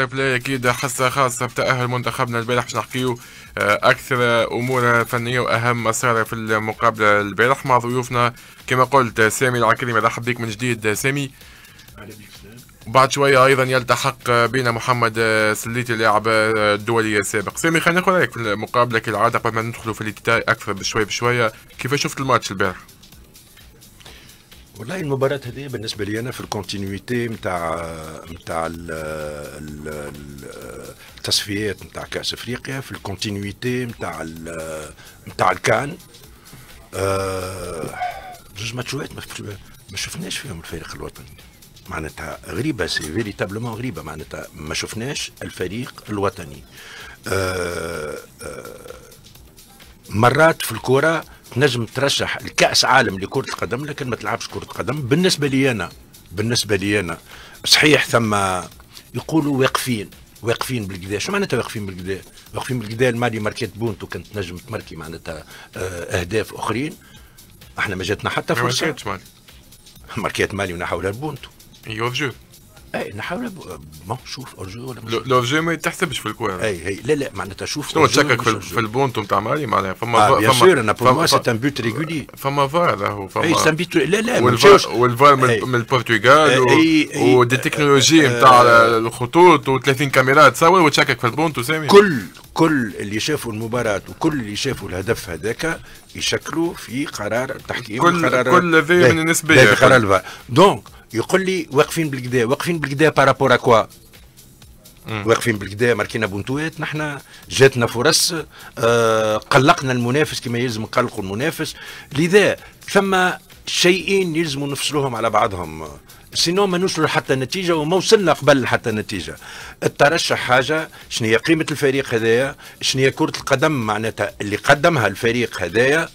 بلاي اكيد حصه خاصه بتاهل منتخبنا البارح باش نحكيو اكثر امور فنيه واهم مسار في المقابله البارح مع ضيوفنا كما قلت سامي العكريمي. مرحبا بك من جديد سامي. وبعد شويه ايضا يلتحق بنا محمد سليتي اللاعب الدولي السابق. سامي خلينا ناخذ رايك في المقابله كالعاده قبل ما ندخلوا في الديتاي اكثر بشويه بشويه. كيف شفت الماتش البارح؟ والله المباراة هذه بالنسبة لي أنا في الكونتينيوتي نتاع التصفيات نتاع كأس أفريقيا، في الكونتينيوتي نتاع الكان. جوج ماتشات ما شفناش فيهم الفريق الوطني، معناتها غريبة، سي فيريتابلومون غريبة، معناتها ما شفناش الفريق الوطني. مرات في الكرة تنجم ترشح الكأس عالم لكرة القدم لكن ما تلعبش كرة قدم. بالنسبة لي أنا صحيح ثم يقولوا واقفين بالكدا. شو معناتها واقفين بالكدا؟ واقفين بالكدا المالي ماركيت بونتو كانت تنجم تماركي معناتها أهداف أخرين. احنا ما جاتنا حتى فرصة. ماركيت مالي ونحولها لبونتو. يورجو اي نحاول شوف اورجو ولا مش اورجو ما يتحسبش في الكوره. اي لا معناتها شوف شنو تشكك في البونتو نتاع مالي معناها بيان سور انا بور موا سي ان بوت ريغولي. فما فار هو فما اي سان بيت لا والفار من البرتغال ودي تكنولوجي نتاع الخطوط و30 كاميرا تصور وتشكك في البونتو. سامي كل اللي شافوا المباراة وكل اللي شافوا الهدف هذاك يشكلوا في قرار التحكيم. كل ذي من النسبيه قرار الفار. دونك يقول لي واقفين بالكدا بارابور كوا. واقفين بالكدا ماركينا بونتوات، نحن جاتنا فرص، قلقنا المنافس كما يلزم نقلقوا المنافس. لذا ثم شيئين يلزموا نفصلوهم على بعضهم، سينو ما نوصلوا حتى نتيجة وما وصلنا قبل حتى نتيجة. الترشح حاجة، شنو هي قيمة الفريق هذايا، شنو هي كرة القدم معناتها اللي قدمها الفريق هذايا.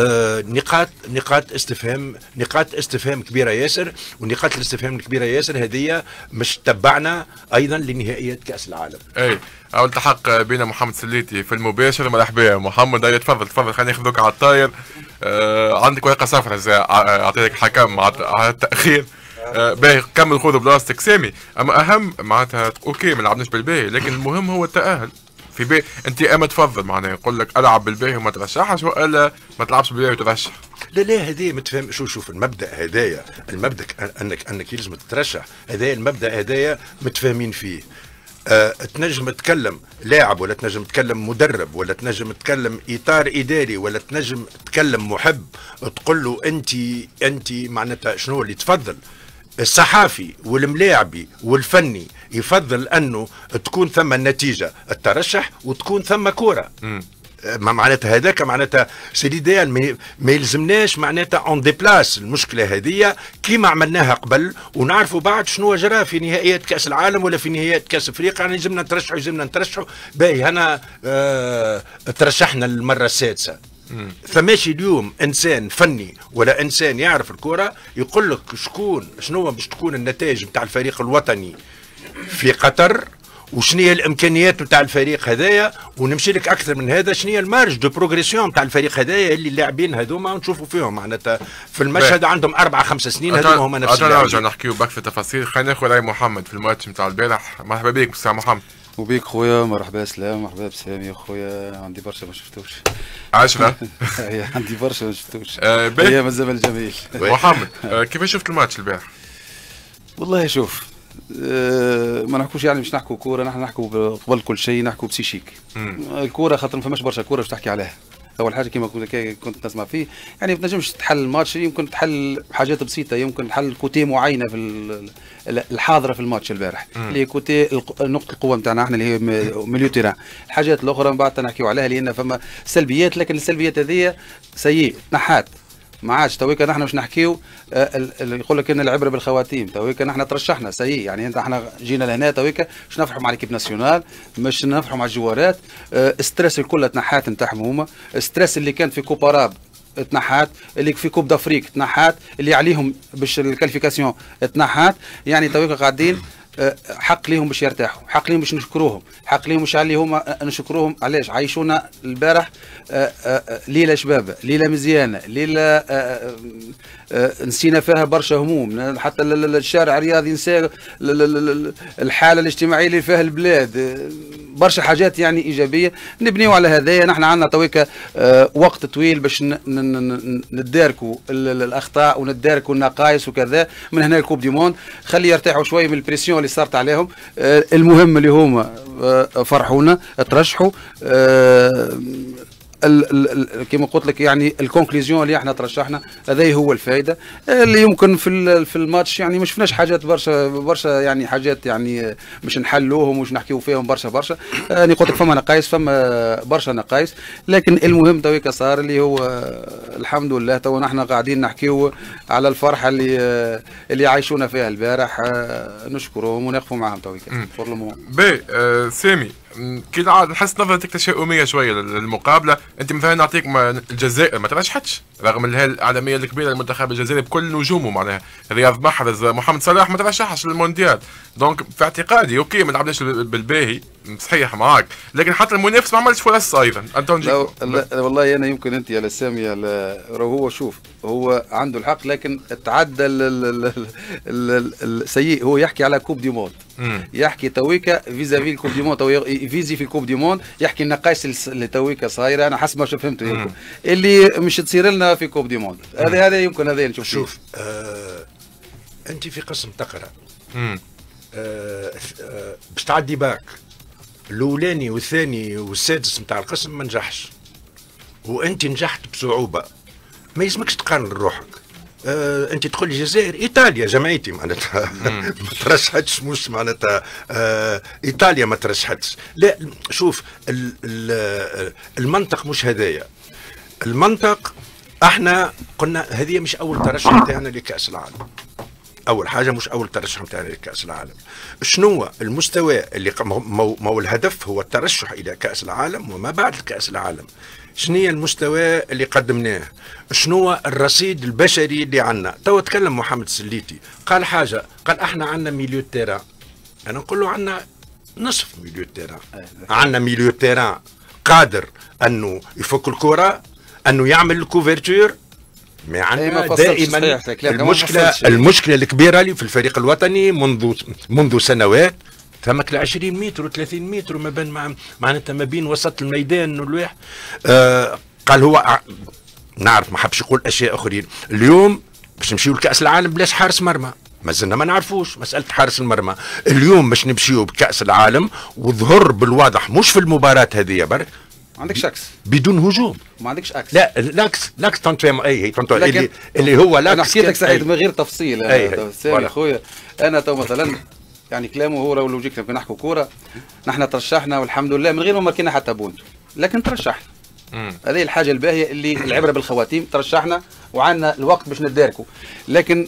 نقاط استفهام كبيره ياسر، ونقاط الاستفهام الكبيره ياسر هذه مش تبعنا ايضا لنهائيات كاس العالم. اي او التحق بنا محمد سليتي في المباشر. مرحبا محمد. اي تفضل خلينا ناخذوك على الطاير. عندك ورقه صفراء اعطيتك حكم على التاخير. باهي كمل خذ بلاستيك سامي. اما اهم معناتها اوكي ما لعبناش بالباهي لكن المهم هو التاهل في بي. انت اما تفضل معناها يقول لك العب بالباهي وما ترشحش والا ما تلعبش بالباهي وترشح؟ لا هذه متفهم. شوف المبدا هدايا، المبدا انك يلزم تترشح، هذايا المبدا هدايا متفاهمين فيه. تنجم تتكلم لاعب ولا تنجم تتكلم مدرب ولا تنجم تتكلم اطار اداري ولا تنجم تتكلم محب تقول له انت معناتها شنو اللي تفضل. الصحافي والملاعبي والفني يفضل انه تكون ثم النتيجه الترشح وتكون ثم كوره. معناتها هذاك معناتها سي ليديال. ما يلزمناش معناتها اون ديبلاس المشكله هذه كيما عملناها قبل ونعرفوا بعد شنو جرى في نهائيات كاس العالم ولا في نهائيات كاس افريقيا. يعني لازمنا نترشحوا باهي. هنا ترشحنا المره السادسه. فماشي اليوم انسان فني ولا انسان يعرف الكره يقول لك شنو باش تكون النتائج نتاع الفريق الوطني في قطر وشنو هي الامكانيات نتاع الفريق هذايا، ونمشي لك اكثر من هذا شنو هي المارج دو بروغريسيون نتاع الفريق هذايا اللي اللاعبين هذوما ونشوفوا فيهم معناتها في المشهد عندهم 4-5 سنين هذوما هما نفس اللاعبين. نرجع نحكيو باك في التفاصيل. خلينا ناخذ راي محمد في الماتش نتاع البارح. مرحبا بك استاذ محمد. وبيك خويا. مرحبا سلام. مرحبا بسامي خويا. عندي برشا ما شفتوش 10. عندي برشا ما شفتوش ايام الزمن الجميل. محمد كيف شفت الماتش البارح؟ والله شوف ما نحكوش يعني باش نحكوا كوره، نحن نحكوا قبل كل شيء نحكوا بسيشيك. الكوره خاطر ما فماش برشا كوره باش تحكي عليها. اول حاجه كما كنت نسمع فيه يعني ما تنجمش تحل الماتش، يمكن تحل حاجات بسيطه، يمكن تحل كوتي معينه في الحاضره في الماتش البارح اللي هي كوتي نقطه القوه نتاعنا احنا اللي هي ميليو تيران. الحاجات الاخرى من بعد نحكيو عليها لان فما سلبيات، لكن السلبيات هذه سيء نحات ما عادش. تويكا نحن مش نحكيو يقول لك ان العبره بالخواتيم. تويكا نحن ترشحنا سيء يعني احنا جينا لهنا تويكا مش نفرحوا مع الكيب ناسيونال، مش نفرحوا مع الجوارات. ستريس الكل تنحات نتاعهم هما. ستريس اللي كان في كوباراب تنحات، اللي في كوب دافريك تنحات، اللي عليهم باش الكاليفيكاسيون تنحات. يعني تويكا قاعدين حق ليهم باش يرتاحوا، حق ليهم باش نشكروهم، حق ليهم باش علي هما نشكروهم. علاش عايشونا البارح ليله شبابه، ليله مزيانه، ليله نسينا فيها برشا هموم، حتى الشارع الرياضي نسى الحاله الاجتماعيه اللي فيها البلاد، برشا حاجات يعني ايجابيه نبنيو على هذايا. نحن عندنا تويكا وقت طويل باش نداركوا الاخطاء ونداركوا النقائص وكذا. من هنا الكوب دي موند خلي يرتاحوا شويه من البريسيون اللي صارت عليهم. المهم اللي هما فرحونا ترشحوا، كما قلت لك يعني الكونكليزيون اللي احنا ترشحنا هذا هو الفائده اللي يمكن في الماتش. يعني ما شفناش حاجات برشا يعني حاجات يعني مش نحلوهم ومش نحكيو فيهم برشا. يعني قلت لك فما نقايص، فما برشا نقايص، لكن المهم تويكا صار اللي هو الحمد لله. تو نحن قاعدين نحكيو على الفرحه اللي عايشونا فيها البارح، نشكرهم ونقفوا معهم تويكا. باهي سامي، كي نحس نظرتك تشاؤميه شويه للمقابله. انت مثلا نعطيك الجزائر ما ترشحتش رغم الهاله الاعلاميه الكبيره للمنتخب الجزائري بكل نجومه، معناها رياض محرز، محمد صلاح ما ترشحش للمونديال. دونك في اعتقادي اوكي ما لعبناش بالباهي صحيح معاك، لكن حتى المنافس ما عملش فرص ايضا. لا والله انا يمكن انت يا سامي هو شوف هو عنده الحق، لكن تعدى السيء. هو يحكي على كوب دي موند، يحكي تويكا فيزافي الكوب دي موند، فيزي في الكوب دي موند، يحكي النقائص اللي تويكا صايره. انا حسب ما فهمته يمكن اللي مش تصير لنا في كوب دي موند. هذا يمكن هذا نشوف. شوف انت في قسم تقرا باش تعدي باك الاولاني والثاني والسادس نتاع القسم ما نجحش، وانت نجحت بصعوبه، ما يلزمكش تقارن روحك. انت تقول لي الجزائر، ايطاليا جمعيتي معناتها ما ترشحتش، مش معناتها ايطاليا ما ترشحتش. لا شوف المنطق مش هدايا. المنطق احنا قلنا هذه مش اول ترشح نتاعنا لكاس العالم. اول حاجه مش اول ترشح نتاعنا لكاس العالم. شنو المستوى اللي ما الهدف هو الترشح الى كاس العالم وما بعد كاس العالم. شنو هي المستوى اللي قدمناه؟ شنو الرصيد البشري اللي عندنا؟ تو تكلم محمد سليتي قال حاجه، قال احنا عندنا ميليو تيران. انا نقول له عندنا نصف ميليو تيران. عندنا ميليو تيران قادر انه يفك الكره، انه يعمل الكوفرتور. ما عندنا دائما المشكله الكبيره اللي في الفريق الوطني منذ سنوات، ثمك 20 متر و30 متر ما بين معناتها ما بين وسط الميدان والواحد. قال هو نعرف ما حبش يقول اشياء اخرين. اليوم باش نمشيو لكاس العالم بلاش حارس مرمى، ما زلنا ما نعرفوش مساله حارس المرمى. اليوم باش نمشيو بكاس العالم وظهر بالواضح مش في المباراه هذه برك ما عندكش اكس بدون هجوم، ما عندكش اكس. لا لاكس تنتم اي اللي هو لاكس. انا حكيت لك صحيح من غير تفصيل. سامي خويا انا تو مثلا يعني كلامه هو لو لوجيك كنا نحكوا كوره، نحن ترشحنا والحمد لله من غير ما ماركينا حتى بونت، لكن ترشحنا. هذه الحاجه الباهيه اللي العبره بالخواتيم، ترشحنا وعندنا الوقت باش نداركوا. لكن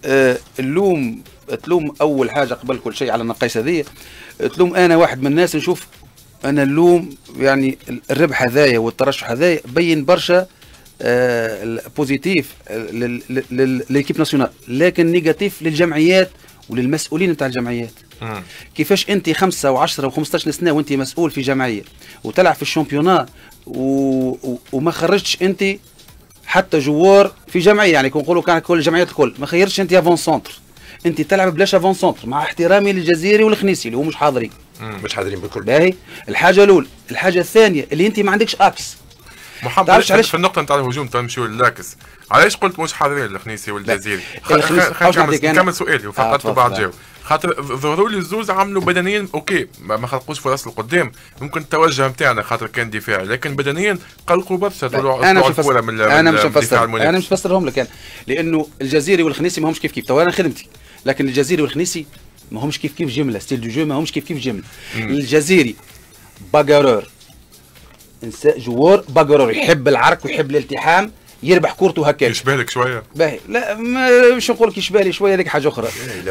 تلوم اول حاجه قبل كل شيء على النقايص هذه. تلوم انا واحد من الناس نشوف انا اللوم يعني الربح هذايا والترشح هذايا بين برشا بوزيتيف للكيب ناسيونال، لكن نيجاتيف للجمعيات وللمسؤولين نتاع الجمعيات. كيفاش انت 5 و10 و15 سنه وانت مسؤول في جمعيه وتلعب في الشامبيونا وما خرجتش انت حتى جوار في جمعيه، يعني نقولوا كان كل الجمعيات الكل ما خيرتش انت افون سونتر، انت تلعب بلاش افون سونتر، مع احترامي للجزيري والخنيسي اللي هو مش حاضرين. مش حاضرين بالكل. باهي الحاجه الاولى. الحاجه الثانيه اللي انت ما عندكش اكس. محمد علاش في النقطه نتاع الهجوم تمشيو للاكس، علاش قلت مش حاضرين الخنيسي والجزيري؟ نكمل سؤالي وفقط بعد جاوب. خاطر ظهروا لي الزوز عملوا بدنيا اوكي ما خلقوش فرص لقدام، ممكن التوجه نتاعنا خاطر كان دفاعي، لكن بدنيا قلقوا برشا طلعوا الكره من الدفاع المنافس. انا مش فسرهم لك لانه الجزيري والخنيسي ما همش كيف تو انا خدمتي، لكن الجزيري والخنيسي ما همش كيف جمله، ستيل دو جو ما همش كيف جمله. الجزيري باغارور، جوار باغارور يحب العرك ويحب الالتحام، يربح كورته هكا. يشبه لك شويه؟ باهي لا مش نقول لك يشبه لي شويه، هذيك حاجه اخرى.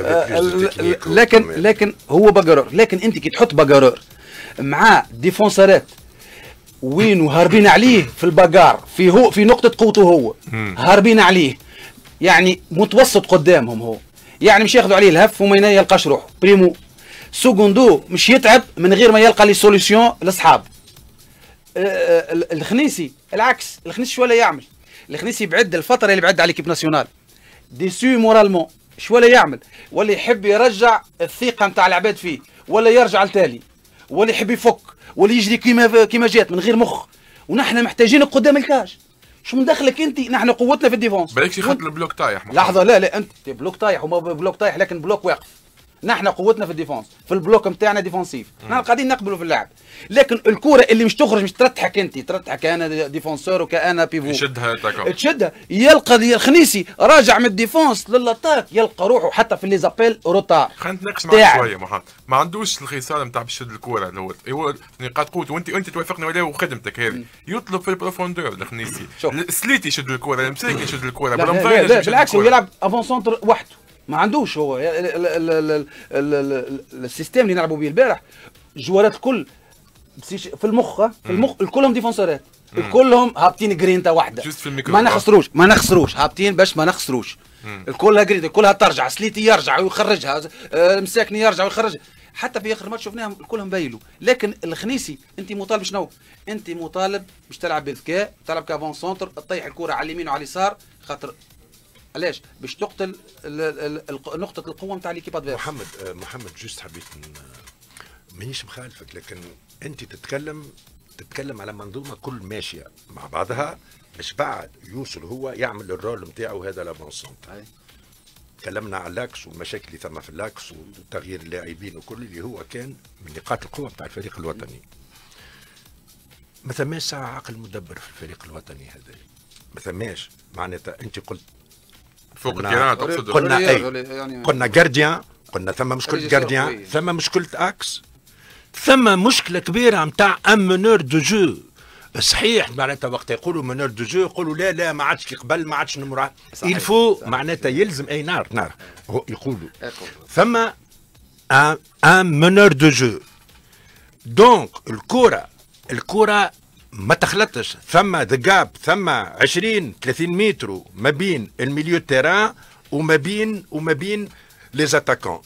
لكن هو باغارور، لكن انت كي تحط باغارور مع ديفونسارات وين هاربين عليه في الباغار في نقطه قوته هو هاربين عليه، يعني متوسط قدامهم هو، يعني مش ياخذوا عليه الهف وما يلقاش روحه. بريمو سكوندو مش يتعب من غير ما يلقى لي سوليسيون لاصحاب. الخنيسي العكس، الخنيسي شو ولا يعمل؟ الخنيسي بعد الفتره اللي بعد على ليكيب ناسيونال ديسو مورالمون، شو ولا يعمل؟ ولا يحب يرجع الثقه نتاع العباد فيه، ولا يرجع لتالي، ولا يحب يفك، ولا يجري كيما جات من غير مخ. ونحن محتاجينك قدام الكاج. شو مدخلك انت؟ نحن قوتنا في الديفونس. بالك خاطر البلوك طايح. لحظه، لا انت بلوك طايح وما بلوك طايح، لكن بلوك واقف. نحن قوتنا في الديفونس، في البلوك نتاعنا ديفونسيف، نحن قاعدين نقبلوا في اللعب. لكن الكره اللي مش تخرج، مش ترتحك انت، ترتحك انا ديفونسور وكأنا بيفو، تشدها يلقى الخنيسي راجع من الديفونس للاتاك، يلقى روحه حتى في لي زابيل روتار. خلينا نتناقش معك شويه محمد، ما عندوش الخصال نتاع باش يشد الكره، اللي هو نقاط قوته، وانت توافقني ولا وخدمتك هذه يطلب في البروفوندور الخنيسي. سليتي يشد الكره، المساكي يشد الكره، لا بالعكس، هو يلعب افون سونتر وحده، ما عندوش هو السيستم اللي نلعبوا به البارح. الجوارات الكل في المخ الكلهم ديفونسورات، الكلهم هابطين جرينتا واحده، ما نخسروش هابطين باش ما نخسروش. الكلها جرينتا، كلها ترجع، سليتي يرجع ويخرجها، مساكني يرجع ويخرجها. حتى في اخر ماتش شفناهم كلهم بايلوا. لكن الخنيسي انت مطالب شنو؟ انت مطالب باش تلعب بذكاء، تلعب كافون سونتر، تطيح الكره على اليمين وعلى اليسار، خاطر علاش؟ باش تقتل نقطة القوة نتاع ليكيب ادفيرس. محمد جوست حبيت مانيش مخالفك، لكن انت تتكلم على منظومة كل ماشية مع بعضها، باش بعد يوصل هو يعمل الرول نتاعو هذا لافون سونتر. تكلمنا على اللاكس والمشاكل اللي ثم في اللاكس وتغيير اللاعبين وكل اللي هو كان من نقاط القوة بتاع الفريق الوطني. ما ثماش ساعة عقل مدبر في الفريق الوطني هذا، ما ثماش. معناتها انت قلت فوق التيران تقصد، قلنا جارديان، قلنا ثم مشكلة جارديان، ثم مشكلة اكس، ثم مشكلة كبيرة نتاع ان منور دو جو. صحيح معناتها وقت يقولوا منور دو جو يقولوا لا ما عادش كي قبل، ما عادش نمر الفو، معناتها يلزم اي نار يقولوا ثم ان منور دو جو. دونك الكرة ما تخلطش، ثم ذا ثم 20 30 متر ما بين الميليو تيران وما بين لي زاتاكون.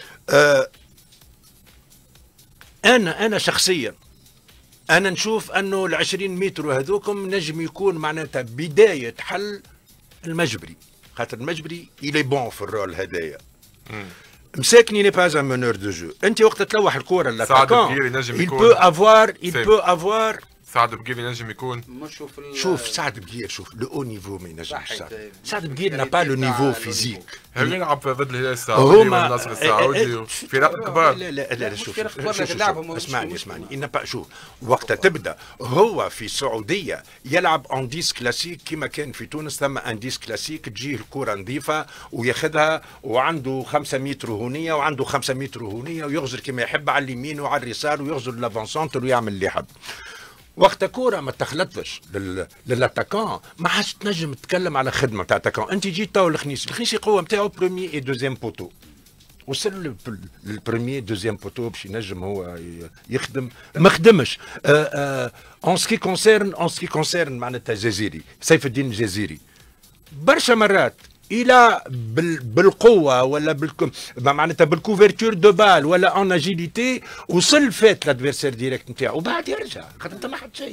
انا شخصيا انا نشوف انه ال 20 متر هذوكم نجم يكون معناتها بدايه حل المجبري، خاطر المجبري يلي بون في الرول هذايا. مساكني ني با ان منور دو جو، انت وقت تلوح الكره لاتاكون il peut avoir سعد بقير ينجم يكون. شوف سعد بقير، شوف لو او نيفو ما ينجمش. سعد بقير نا با لو نيفو فيزيك. هل يلعب ضد الهلال السعودي والنصر السعودي فرق كبار؟ لا شوف اسمعني شوف وقت تبدا هو في السعوديه يلعب اون ديس كلاسيك كما كان في تونس، ثم ان ديس كلاسيك تجيه الكره نظيفه وياخذها وعنده 5 متر هونيه وعنده 5 متر هونيه ويغزر كما يحب على اليمين وعلى اليسار ويغزر لافون سونتر ويعمل اللي يحب. وقت كوره ما تخلطش للاتاكون ما عادش تنجم تتكلم على خدمه تاع اتاكون. انت جيت تو الخنيسي قوه نتاعو بروميي اي دوزيام بوتو، وصل للبروميي دوزيام بوتو باش ينجم هو يخدم، ما خدمش. اون سكي كونسيرن معناتها جزيري سيف الدين الجزيري برشا مرات الى بالقوه ولا معناتها بالكوفرتور دو بال ولا اون اجيليتي وصل فات لادفيرسير ديريكت نتاعو وبعد يرجع، خاطر انت ما حد شيء،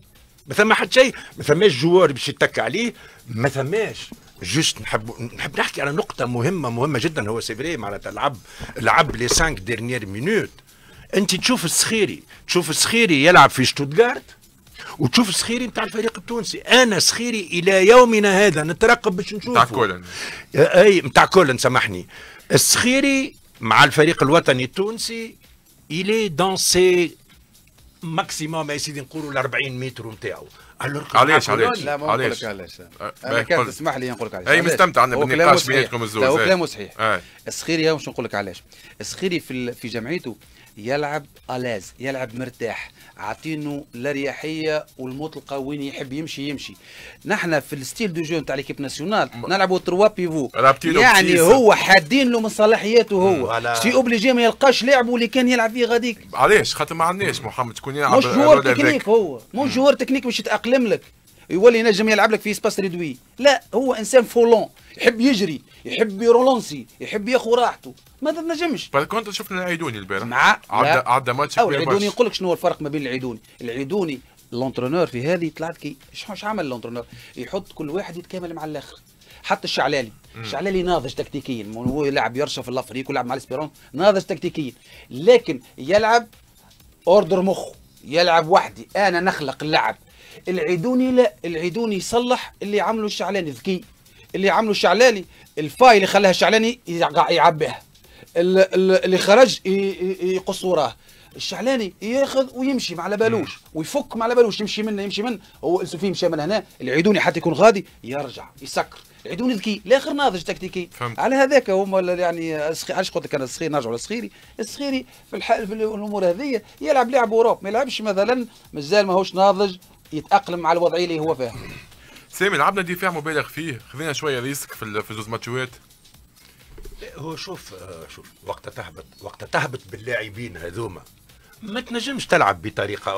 ما ثماش جوار باش يتك عليه، ما ثماش. جوست نحب نحكي على نقطة مهمة جدا. هو سي فري معناتها لعب لي 5 ديرنيير مينوت. انت تشوف السخيري يلعب في شتوتغارت وتشوف السخيري نتاع الفريق التونسي. انا سخيري الى يومنا هذا نترقب باش نشوفه نتاع كولن، اي نتاع كولن سامحني. السخيري مع الفريق الوطني التونسي الي دون سي ماكسيموم يا سيدي نقولوا ال 40 متر نتاعو. علاش لا ما نقول لك علاش، انا كان تسمح لي نقول لك علاش. اي مستمتع انا بالنقاش بيناتكم الزوج. هو كلامه صحيح. السخيري واش نقول لك علاش. السخيري في جمعيته يلعب الاز، يلعب مرتاح، عاطينه الاريحيه والمطلقه، وين يحب يمشي. نحن في الستيل دو جو نتاع ليكيب ناسيونال نلعبوا 3 بيفو، يعني هو حادين له من صلاحياته هو سي اوبليجي ما يلقاش لاعبه اللي كان يلعب فيه غاديك. علاش؟ خاطر ما عندناش محمد تكون يلعب مش جوار تكنيك، هو مش جوار تكنيك باش يتاقلم لك يولي ينجم يلعب لك في سباس ريدوي. لا هو انسان فولون يحب يجري، يحب يرولونسي، يحب ياخذ راحته، ما تنجمش. كنت شفنا العيدوني البارح مع عدى ماتش كبير. العيدوني نقول لك شنو هو الفرق ما بين العيدوني، العيدوني اللونترونور في هذه طلعت كي ايش عمل اللونترونور؟ يحط كل واحد يتكامل مع الاخر. حتى الشعلالي، الشعلالي ناضج تكتيكيا، هو يلعب يرشف الافريق ويلعب مع الاسبيرون، ناضج تكتيكيا، لكن يلعب اوردر مخه، يلعب وحدي، انا نخلق اللعب. العيدوني لا، العيدوني يصلح اللي عمله الشعلاني، ذكي اللي عمله الشعلاني، الفاي اللي خلاها الشعلاني يعبيها، اللي خرج يقص وراه. الشعلاني ياخذ ويمشي ما على بالوش، ويفك ما على بالوش، يمشي منه هو السوفي مشى من هنا. العيدوني حتى يكون غادي يرجع يسكر. العيدوني ذكي الاخر ناضج تكتيكي. على هذاك هما يعني علاش قلت لك انا الصغير، نرجعوا للصغيري. الصغيري في الامور هذه يلعب لعب اوروب، ما يلعبش مثلا مازال ماهوش ناضج يتاقلم مع الوضعيه اللي هو فيها. سامي لعبنا دفاع مبالغ فيه، خذينا شويه ريسك في زوز ماتشوات. هو شوف وقت تهبط باللاعبين هذوما ما تنجمش تلعب بطريقه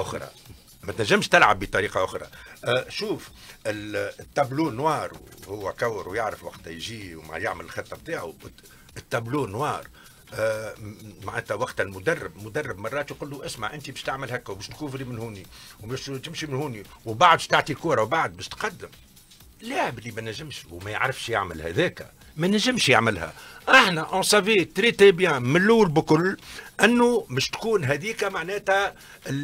اخرى. شوف التابلو نوار، وهو كور ويعرف وقت يجي وما يعمل الخطه بتاعه. التابلو نوار معناتها وقت مدرب مرات يقول له اسمع انت باش تعمل هكا وباش تكوفري من هوني وباش تمشي من هوني وبعد باش تعطي الكره وبعد باش تقدم. اللاعب اللي ما نجمش وما يعرفش يعمل هذاك ما نجمش يعملها. احنا اون سافي تري بيان من الاول بكل انه مش تكون هذيك معناتها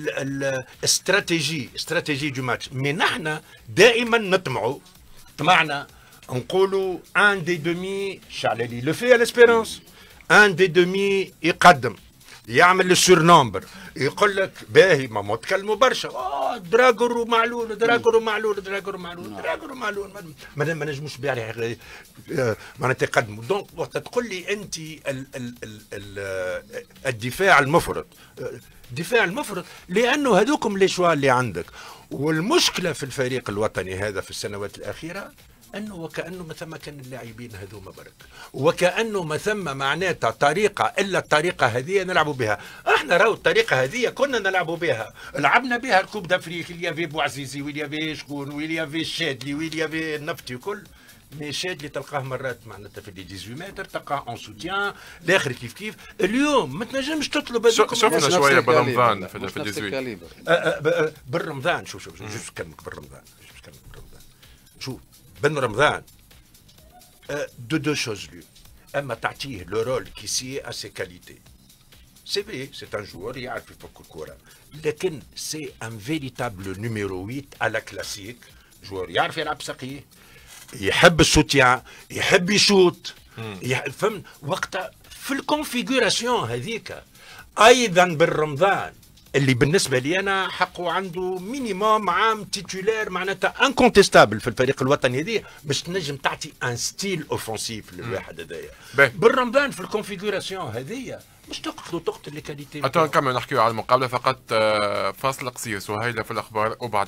استراتيجي دو ماتش. مي نحن دائما طمعنا نقولوا ان دي دومي شعلالي لو في الاسبيرونس، ان دي دومي يقدم يعمل السورنومبر، يقول لك باهي ما تكلموا برشا دراجر ومعلول ما نجموش بيع معناتها يقدموا. دونك وقت تقول لي انت الدفاع المفرط لانه هذوكم لي شوا اللي عندك. والمشكله في الفريق الوطني هذا في السنوات الاخيره انه وكانه ما ثم كان اللاعبين هذوما برك، وكانه ما ثم معناتها طريقه الا الطريقه هذه نلعبوا بها. احنا راهو الطريقه هذه كنا نلعبوا بها، لعبنا بها الكوب دافريك اللي يافي بوعزيزي واللي يافي شكون واللي يافي الشادلي واللي يافي النفطي وكل. مي شادلي تلقاه مرات معناتها في لي 18 متر، تلقاه اون سوتيان، الاخر كيف. اليوم ما تنجمش تطلب شفنا شويه برمضان في 18 بالرمضان. شوف جوست كلمك بالرمضان. شوف بن رمضان دو شوز لو، اما تعطيه لو رول كي سي ا سي كاليتي. سي فري سي ان جوور يعرف يفك الكره، لكن سي ان فيريتابل نيميرو 8 على كلاسيك. جوور يعرف يلعب سقيه، يحب السوتيان، يحب يشوط، فهمت وقتها في الكونفيغوراسيون هذيك. ايضا بالرمضان اللي بالنسبه لي انا حقه عنده مينيموم عام تيتولير معناتها انكونتيستابل في الفريق الوطني هذه باش تنجم تعطي ان ستيل اوفنسيف للواحد هذايا. بالرمضان في الكونفيغوراسيون هذه مش تقتل لي كاليتي. نكمل نحكيو على المقابله فقط. فاصل قصير سهيله في الاخبار وبعد